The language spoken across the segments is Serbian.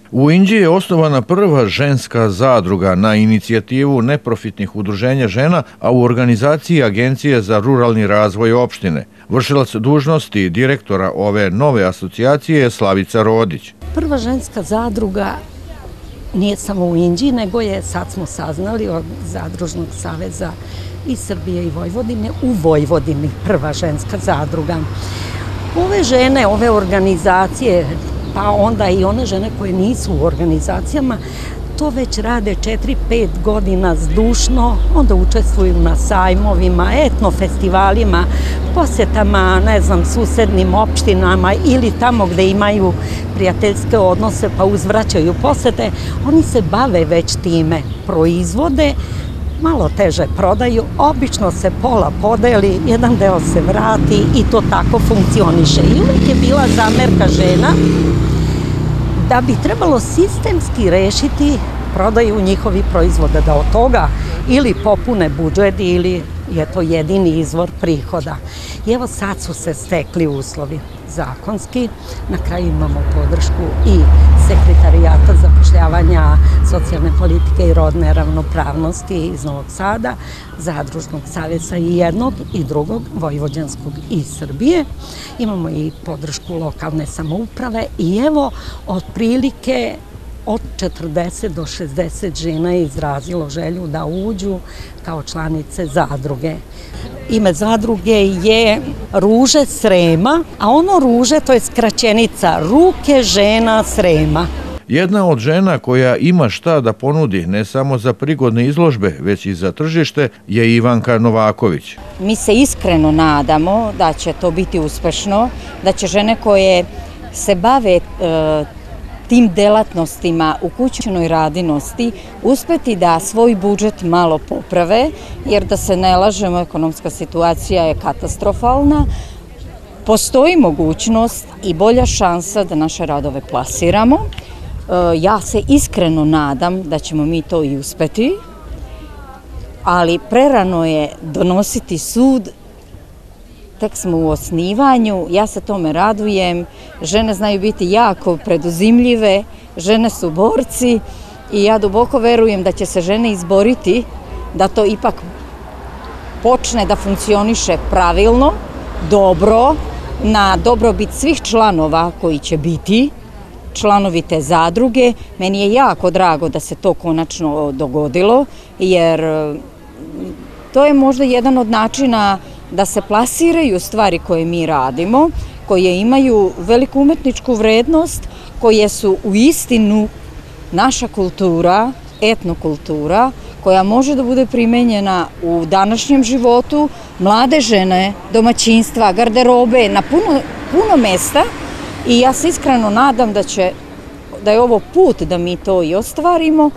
U Inđiji je osnovana prva ženska zadruga na inicijativu neprofitnih udruženja žena, a u organizaciji Agencije za ruralni razvoj opštine. Vršilac dužnosti direktora ove nove asocijacije je Slavica Rodić. Prva ženska zadruga nije samo u Inđiji, nego je, sad smo saznali, od Zadružnog saveza i Srbije i Vojvodine, u Vojvodini prva ženska zadruga. Ove žene, ove organizacije, pa onda i one žene koje nisu u organizacijama, to već rade 4-5 godina zdušno, onda učestvuju na sajmovima, etnofestivalima, posjetama, ne znam, susednim opštinama ili tamo gde imaju prijateljske odnose pa uzvraćaju posete. Oni se bave već time, proizvode, malo teže prodaju, obično se pola podeli, jedan deo se vrati i to tako funkcioniše. I uvijek je bila zamerka žena da bi trebalo sistemski rešiti prodaju njihovi proizvoda, da od toga ili popune budžet ili je to jedini izvor prihoda. I evo sad su se stekli uslovi zakonski, na kraju imamo podršku i Sekretarijata zapošljavanja socijalne politike i rodne ravnopravnosti iz Novog Sada, Zadružnog saveza i jednog i drugog, Vojvođanskog i Srbije. Imamo i podršku lokalne samouprave i evo otprilike od 40 do 60 žena je izrazilo želju da uđu kao članice zadruge. Ime zadruge je Ruže Srema, a ono Ruže to je skraćenica Ruke žena Srema. Jedna od žena koja ima šta da ponudi ne samo za prigodne izložbe, već i za tržište, je Ivanka Novaković. Mi se iskreno nadamo da će to biti uspešno, da će žene koje se bave tim delatnostima u kućnoj radinosti uspeti da svoj budžet malo poprave, jer da se ne lažemo, ekonomska situacija je katastrofalna. Postoji mogućnost i bolja šansa da naše radove plasiramo. Ja se iskreno nadam da ćemo mi to i uspeti, ali prerano je donositi sud. Tek smo u osnivanju, ja se tome radujem, žene znaju biti jako preduzimljive, žene su borci i ja duboko verujem da će se žene izboriti da to ipak počne da funkcioniše pravilno, dobro, na dobrobit svih članova koji će biti članovi te zadruge. Meni je jako drago da se to konačno dogodilo, jer to je možda jedan od načina da se plasiraju stvari koje mi radimo, koje imaju veliku umetničku vrednost, koje su u istinu naša kultura, etnokultura, koja može da bude primenjena u današnjem životu, mlade žene, domaćinstva, garderobe, na puno mesta i ja se iskreno nadam da je ovo put da mi to i ostvarimo.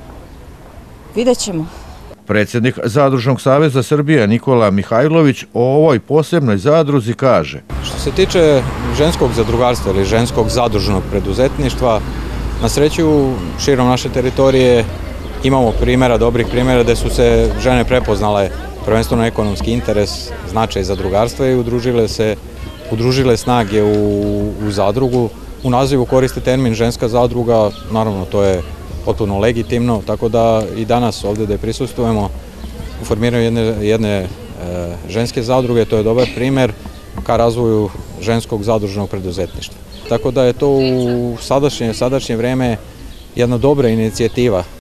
Vidjet ćemo. Predsjednik Zadružnog saveza Srbije Nikola Mihajlović o ovoj posebnoj zadruzi kaže: Što se tiče ženskog zadrugarstva ili ženskog zadružnog preduzetništva, na sreću širom naše teritorije imamo dobrih primjera gde su se žene prepoznale prvenstveno ekonomski interes, značaj zadrugarstva i udružile snage u zadrugu. U nazivu koriste termin ženska zadruga, naravno to je potpuno legitimno, tako da i danas ovdje da prisustvujemo u formiranju jedne ženske zadruge, to je dobar primjer ka razvoju ženskog zadružnog preduzetništva. Tako da je to u sadašnje vreme jedna dobra inicijativa.